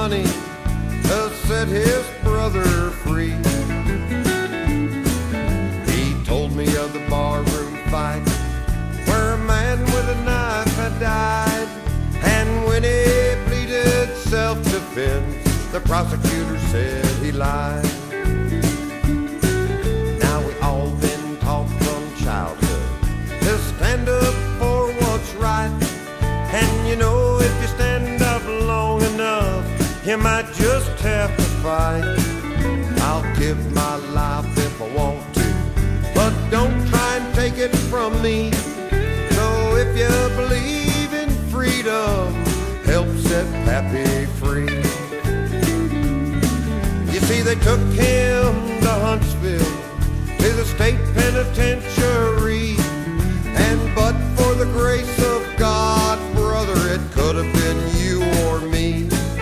money to set his brother free. He told me of the barroom fight where a man with a knife had died, and when he pleaded self-defense, the prosecutor said he lied. Now we all been taught from childhood to stand up for what's right, and you know if you stand up long enough, you might just have to fight. I'll give my life if I want to, but don't try and take it from me. So if you believe in freedom, help set Pappy free. You see, they took him to Huntsville, to the state penitentiary, and but for the grace of God, brother, it could have been you or me.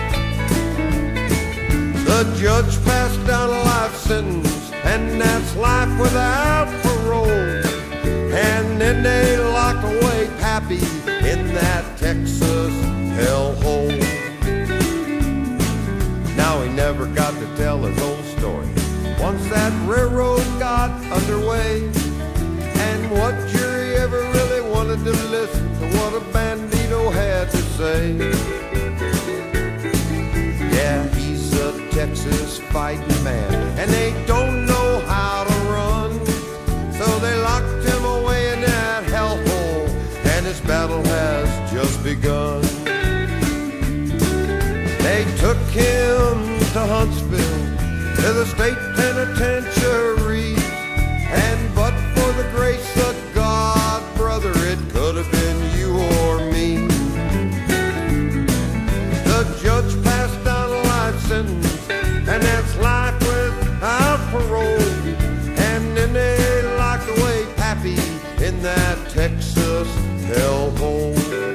The judge passed down a life sentence, and that's life without parole. And then they locked away Pappy in that Texas hellhole. Now he never got to tell his old story once that railroad got underway. And what jury ever really wanted to listen to what a bandito had to say? Yeah, he's a Texas fighting man, and they don't know how to run. So they locked him away in that hellhole, and his battle has just begun. They took him to Huntsville, to the state penitentiary, and but for the grace of God, brother, it could have been you or me. The judge passed down a life sentence, and that's life without parole. And then they locked away Pappy in that Texas hellhole.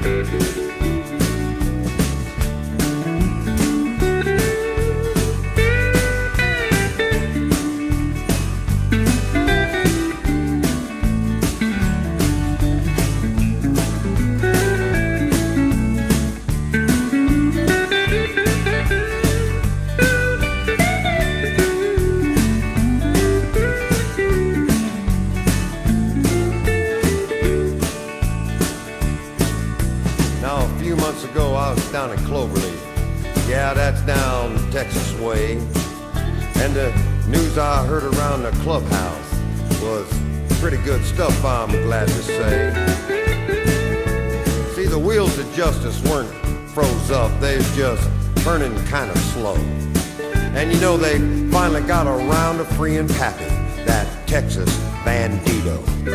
Now, a few months ago, I was down in Cloverleaf. Yeah, that's down Texas way. And the news I heard around the clubhouse was pretty good stuff, I'm glad to say. See, the wheels of justice weren't froze up, they was just turning kind of slow. And you know, they finally got around to freeing Pappy, that Texas bandito.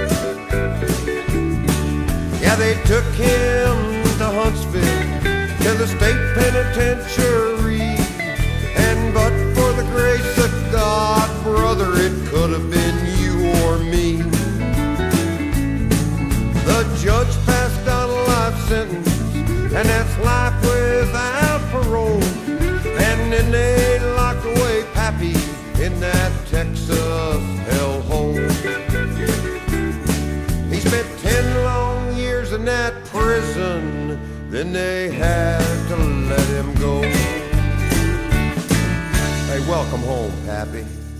Yeah, they took him to Huntsville, to the state penitentiary, and but for the grace of God, brother, it could have been you or me. The judge passed down a life sentence, and that's life without parole. And then they locked away Pappy in that Texas hellhole. He spent 10 long years in that prison, then they had to let him go. Hey, welcome home, Pappy.